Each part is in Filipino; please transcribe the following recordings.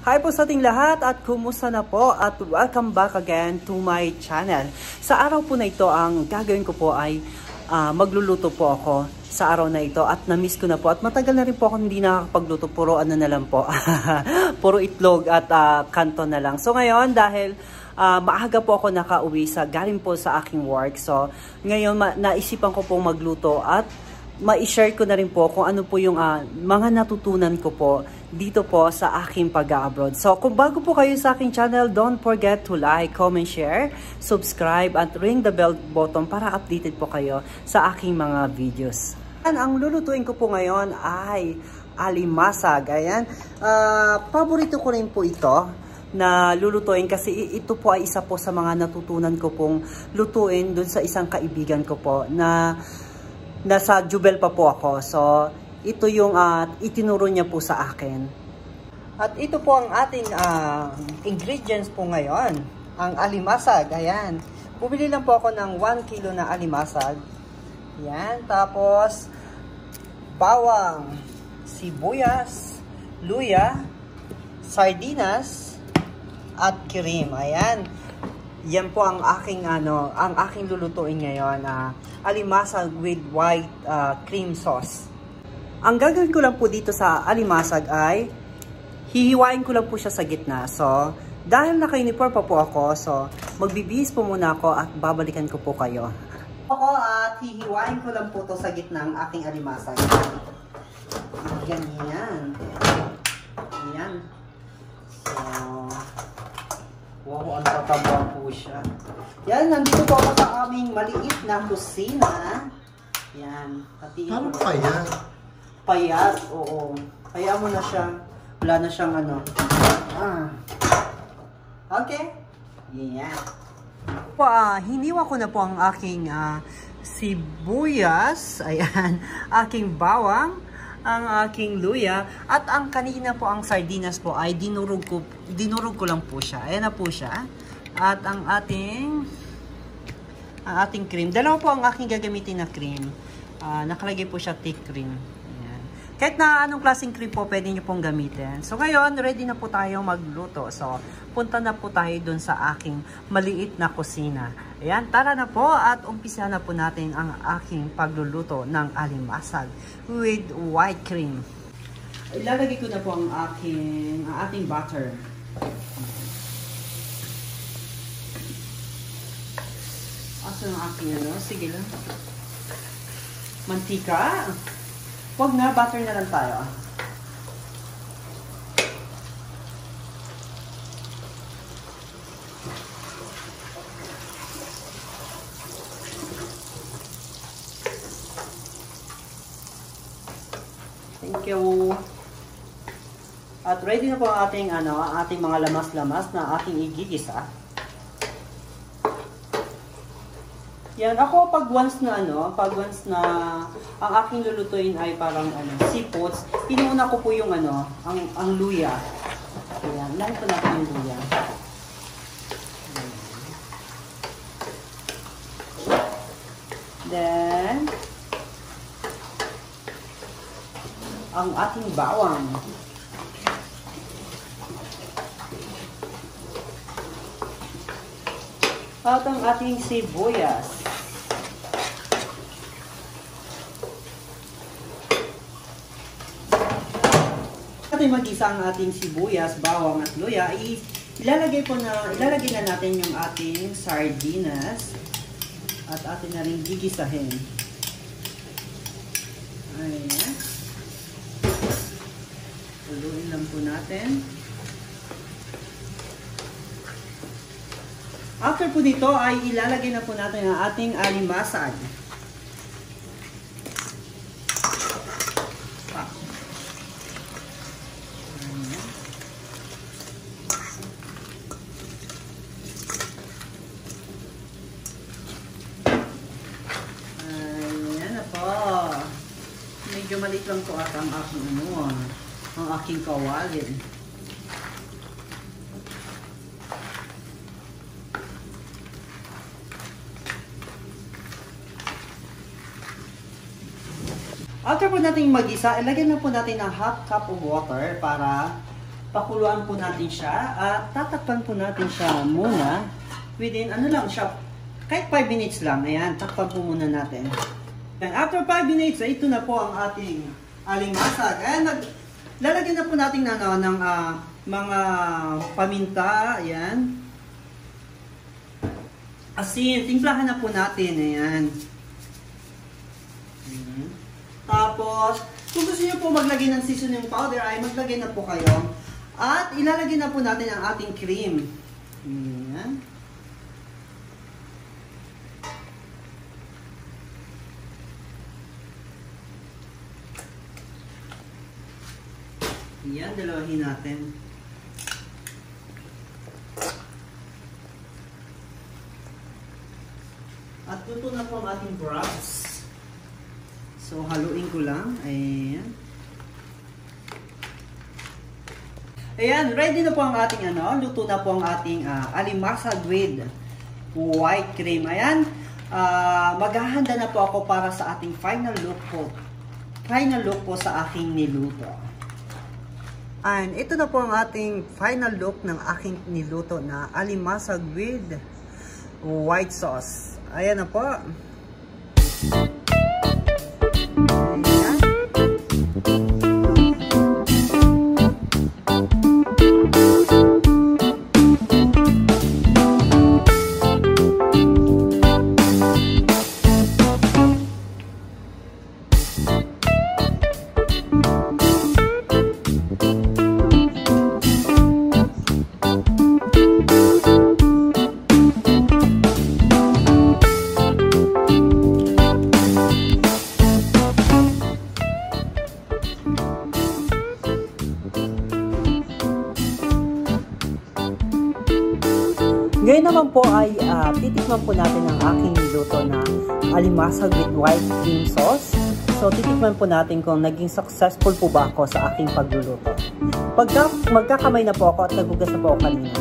Hi po sa ating lahat at kumusta na po at welcome back again to my channel. Sa araw po na ito, ang gagawin ko po ay magluluto po ako sa araw na ito at na-miss ko na po at matagal na rin po ako hindi nakakapagluto, puro ano na lang po, puro itlog at kanton na lang. So ngayon dahil maaga po ako nakauwi galing po sa aking work, so ngayon naisipan ko pong magluto at ma-share ko na rin po kung ano po yung mga natutunan ko po dito po sa aking pag-abroad. So kung bago po kayo sa aking channel, don't forget to like, comment, share, subscribe at ring the bell button para updated po kayo sa aking mga videos. Ang lulutuin ko po ngayon ay alimasag. Ayan, paborito ko rin po ito na lulutuin kasi ito po ay isa po sa mga natutunan ko pong lutuin dun sa isang kaibigan ko po na nasa Jubel pa po ako. So, ito yung itinuro niya po sa akin. At ito po ang ating ingredients po ngayon. Ang alimasag. Ayan. Bumili lang po ako ng 1 kilo na alimasag. Ayan. Tapos, bawang, sibuyas, luya, sardinas, at kirim. Ayan. Yan po ang aking ang aking lulutuin ngayon, alimasag with white cream sauce. Ang gagawin ko lang po dito sa alimasag ay hihiwain ko lang po siya sa gitna. So, dahil naka-uniform pa po ako, so magbibihis po muna ako at babalikan ko po kayo. At hihiwain ko lang po to sa gitna ang aking alimasag. Ganyan. Ayan. So, wow, ang tataba po siya. Yan, nandito po ako sa aming maliit na kusina. Yan. Paano payat? Payat, oo. Kaya mo na siya. Wala na siyang Okay. Yan. Hiniwa ko na po ang aking sibuyas. Ayan. Aking bawang. Ang aking luya at ang kanina po ang sardinas po ay dinurog ko lang po siya. Ayan na po siya. At ang ating cream. Dalawa po ang aking gagamitin na cream. Nakalagay po siya thick cream. Ayan. Kahit na anong klaseng cream po pwede nyo pong gamitin. So ngayon ready na po tayo magluto. So punta na po tayo dun sa aking maliit na kusina. Ayan, tara na po at umpisa na po natin ang aking pagluluto ng alimasag with white cream. Ilalagay ko na po ang ating butter. Asan ang aking sige lang. Mantika. Huwag na, butter na lang tayo. Thank you. At ready na po ang ating mga lamas-lamas na ating igigisa. Yan, ako pag once na ang aking lulutuin ay parang seafoods, inuuna ko po yung ang luya. Ayan, lahat po natin yung luya. Then ang ating bawang. At ang ating sibuyas. At mag-isa ang ating sibuyas, bawang at luya, ilalagay na natin yung ating sardinas at atin na rin gigisahin. Ayan. Haluin lang po natin. After po dito ay ilalagay na po natin ang ating alimasag. Ayan na po. Medyo maliit lang po ata ang aking ang aking kawali. After po natin mag-isa, ilagay na po natin ang half cup of water para pakuluan po natin siya at tatakpan po natin siya muna within ano lang siya, kahit 5 minutes lang. Ayan, takpan po muna natin. And after 5 minutes, ito na po ang ating alimasag. Ayan, lalagyan na po natin ng mga paminta. Ayan. Asin, timplahan na po natin. Ayan. Tapos, kung gusto niyo po maglagay ng seasoning powder, ay maglagay na po kayo. At ilalagay na po natin ang ating cream. Ayan. Ayan, dalawahin natin. At luto na po ang ating crabs. So, haluin ko lang. Ayan. Ayan, ready na po ang ating luto na po ang ating alimasag with white cream. Ayan, maghahanda na po ako para sa ating final look po. Final look po sa aking niluto. And ito na po ang ating final look ng aking niluto na alimasag with white sauce. Ayan na po. Ayan. Ngayon naman po ay titikman po natin ang aking niluto na alimasag with white cream sauce. So titikman po natin kung naging successful po ba ako sa aking pagluluto. Magkakamay na po ako at nagugas na po ako kanina.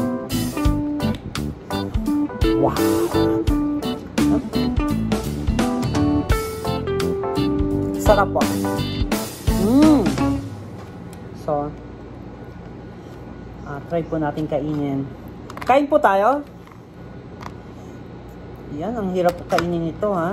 Wow! Sarap po. So, try po natin kainin. Kain po tayo. Yan, ang hirap po kainin ito, ha.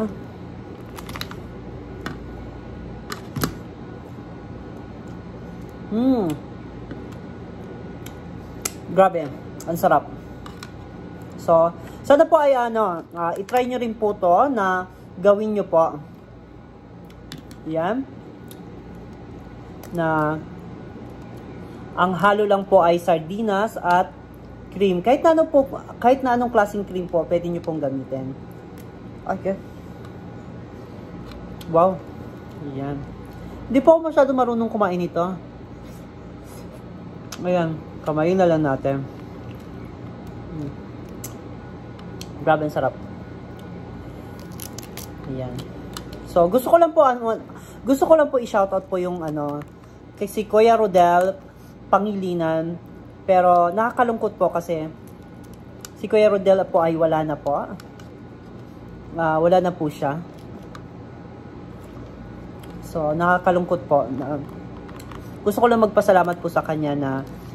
Grabe, ang sarap. So, sana po ay i-try nyo rin po to na gawin nyo po. Yan. Na ang halo lang po ay sardinas at cream. Kahit na anong klaseng cream po, pwede nyo pong gamitin. Okay. Wow. Ayan. Hindi po ako masyado marunong kumain ito. Ayan. Kamayin na lang natin. Grabe, ang sarap. Ayan. So, gusto ko lang po i-shoutout po yung kay si Kuya Rodel Pangilinan. Pero nakakalungkot po kasi si Kuya Rodel po ay wala na po. Wala na po siya. So, nakakalungkot po. Gusto ko lang magpasalamat po sa kanya na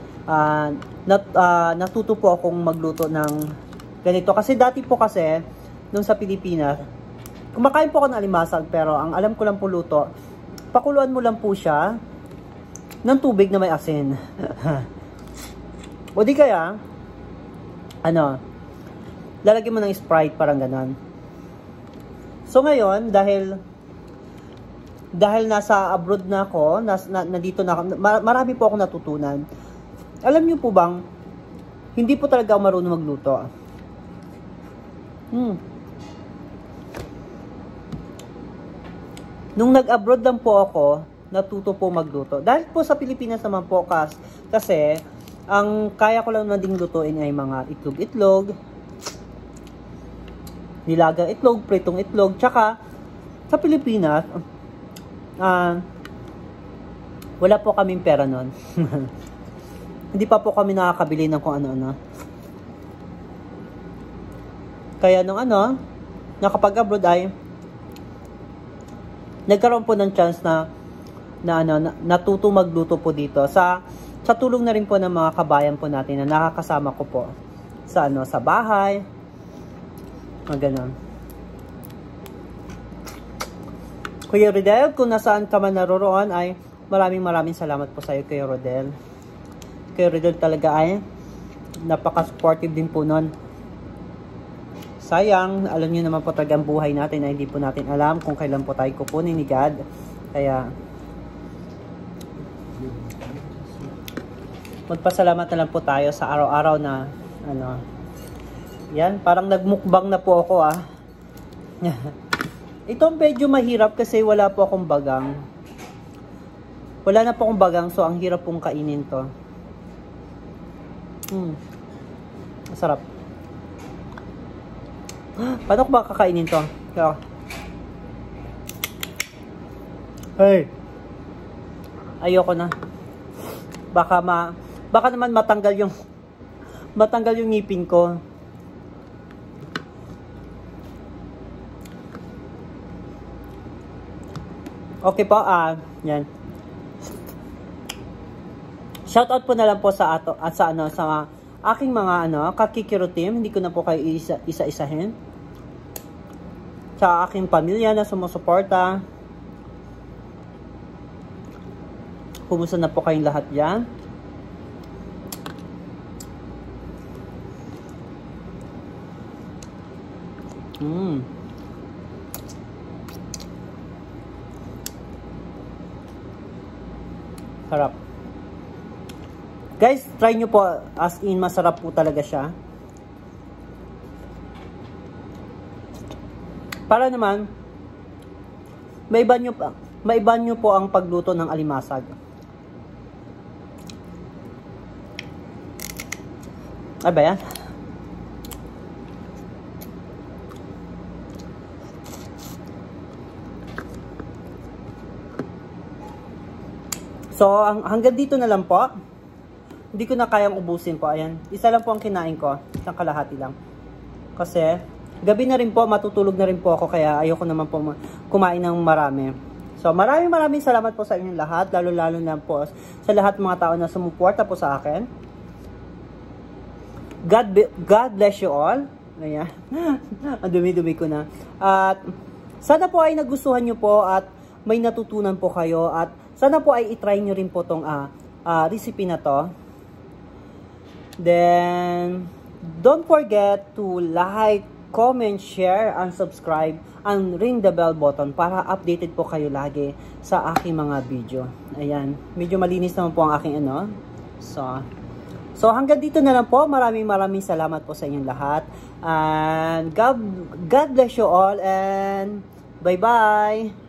natuto po akong magluto ng ganito. Kasi dati po kasi, nung sa Pilipinas, kumakain po ako ng alimasag pero ang alam ko lang po luto, pakuluan mo lang po siya ng tubig na may asin. O di kaya, lalagyan mo ng Sprite, parang ganon. So ngayon, dahil nasa abroad na ako, nandito na ako, marami po akong natutunan. Alam niyo po bang, hindi po talaga ako marunong magluto. Nung nag-abroad lang po ako, natuto po magluto. Dahil po sa Pilipinas naman po, kasi, ang kaya ko lang na ding lutuin ay mga itlog-itlog, nilagang itlog, pritong itlog, tsaka sa Pilipinas, wala po kaming pera nun. Hindi pa po kami nakakabili ng kung ano-ano. Kaya nung nakapag-abroad ay nagkaroon po ng chance na natuto magluto po dito. sa tulong na rin po ng mga kabayan po natin na nakakasama ko po sa sa bahay. Ganun. Kuya Rodel, kung nasaan ka man naroroon ay maraming salamat po sa iyo, Kuya Rodel. Kuya Rodel talaga ay napaka-supportive din po nun. Sayang, alam niyo naman po talaga ang buhay natin na hindi po natin alam kung kailan po tayo kukunin ni God. Kaya magpasalamat na lang po tayo sa araw-araw na yan, parang nagmukbang na po ako Ito medyo mahirap kasi wala po akong bagang. Wala na po akong bagang, so ang hirap pong kainin to. Masarap. Paano ko ba kakainin to? Hey! Ayoko na. Baka naman matanggal yung ngipin ko. Okay po, yan. Shoutout po na lang po sa aking mga kakikiro team. Hindi ko na po kayo isa-isahin. Sa aking pamilya na sumusuporta. Kumusta na po kayong lahat diyan? Sarap. Guys, try nyo po. As in, masarap po talaga siya. Para naman, maiba nyo po ang pagluto ng alimasag. Ay ba yan? So, hanggang dito na lang po. Hindi ko na kayang ubusin po. Ayan. Isa lang po ang kinain ko. Isang kalahati lang. Kasi, gabi na rin po. Matutulog na rin po ako. Kaya ayoko naman po kumain ng marami. So, maraming salamat po sa inyong lahat. Lalo na po sa lahat mga tao na sumuporta po sa akin. God bless you all. Ayan. Ang dumi-dumi ko na. At, sana po ay nagustuhan nyo po at may natutunan po kayo. At, sana po ay itry nyo rin po tong recipe na to. Then, don't forget to like, comment, share, and subscribe, and ring the bell button para updated po kayo lagi sa aking mga video. Ayan. Medyo malinis naman po ang aking So, hanggang dito na lang po. Maraming salamat po sa inyong lahat. And God bless you all and bye-bye!